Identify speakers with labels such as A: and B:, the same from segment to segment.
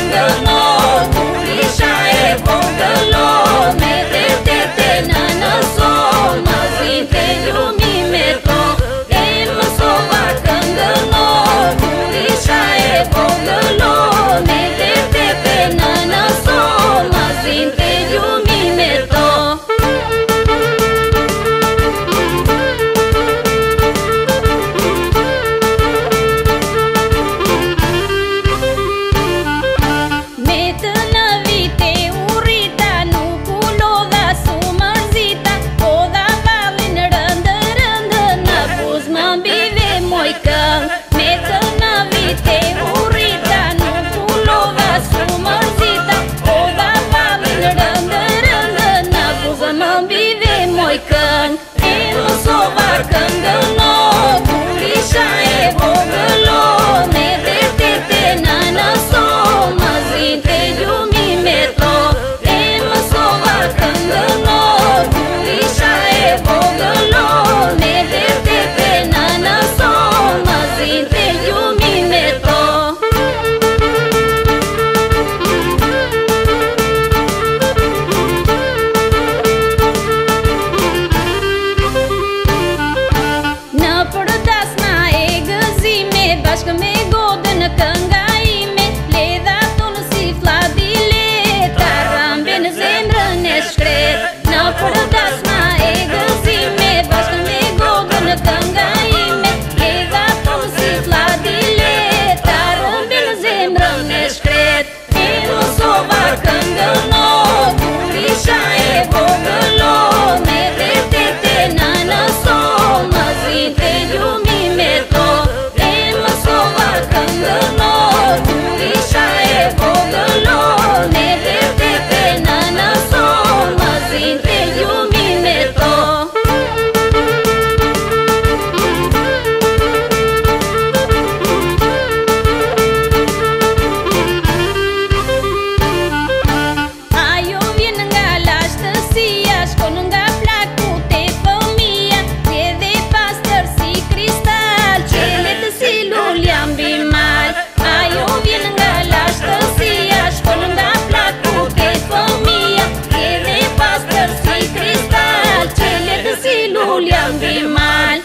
A: cangano, purisha e vongalo, me te nana so, mazinte lumi meto, emo so va cangano, purisha e vongalo, me te nana so, mazinte lumi meto. Cangano, purisha e vongalo, me te nana so, mazinte lumi meto, emo so va cangano, purisha e vongalo, me te nana so, mazinte lumi meto. Bashka me godan kangai me leda tulsi fladile taram ben zemra neshkret na pordas ma egazi me bashka me godan kangai me leda tulsi fladile taram ben zemra neshkret eno so va kangano purisha e vongalo me te nana so mazinte lumi meto cangano, purisha e vongalo, me te nana so, mazinte lumi meto. Ayo vien nga lashtësiash, ko nga plaku te fëmia, edhe pastër si kristal, qelet si lulja mbi mal. Ajo vjen nga lashtësiash, ko nga plaku te fëmia, edhe pastër si kristal, qelet si lulja mbi mal.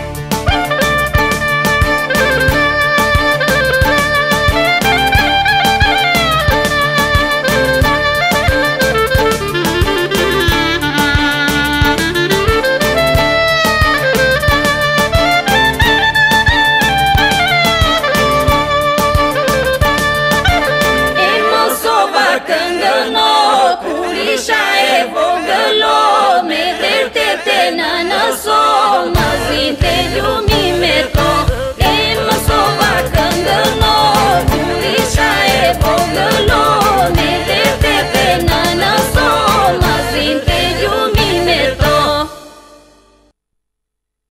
A: Cangano, purisha e vongalo, me te nana so, mazinte lumi meto.